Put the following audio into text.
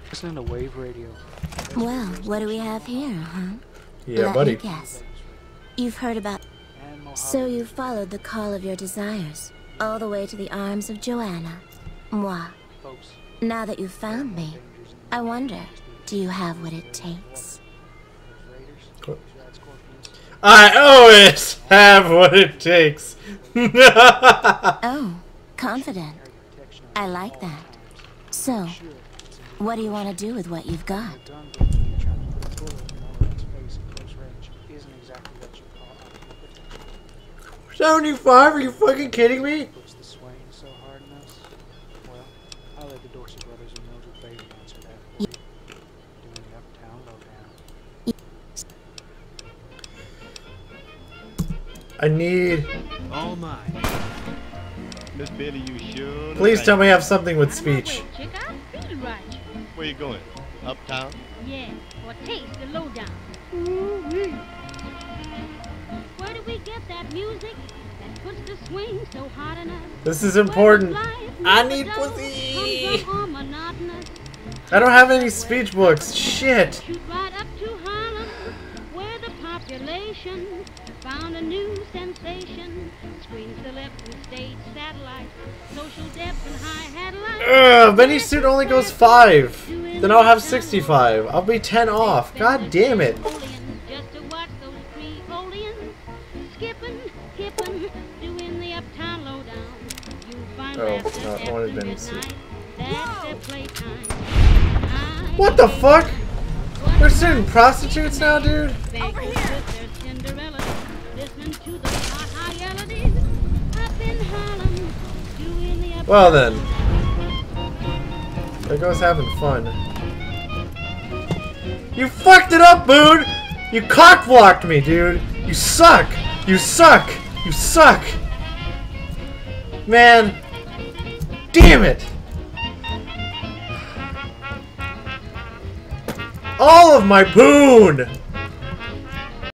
Listening to wave radio. Well, what do we have here, huh? Yeah, buddy. Let me guess. You've heard about... So you followed the call of your desires, all the way to the arms of Joanna. Moi. Now that you've found me, I wonder, do you have what it takes? I always have what it takes. Oh, confident. I like that. So, what do you want to do with what you've got? 75? Are you fucking kidding me? I need... Oh my. Miss Betty, you sure? Please tell me I have something with speech. Where you going? Uptown? Yeah, or taste the lowdown. Where do we get that music that puts the swing so hard on us? This is important. I need pussy. I don't have any speech books. Shit. Right up to Harlem, where the population found a new sensation. Screens to left and stage satellites, social depth and hi-hat lights. Benny's suit only goes 5. Then I'll have 65. I'll be 10 off. God damn it. Just to watch those Creoleans skipping, hipping, doing the uptown lowdown. You find not one of Benny's suit. that's their playtime. What the fuck? They're suiting prostitutes now, dude? Over here. Well then. There goes having fun. You fucked it up, Boone! You cock-blocked me, dude! You suck! You suck! You suck! Man! Damn it! All of my Boone!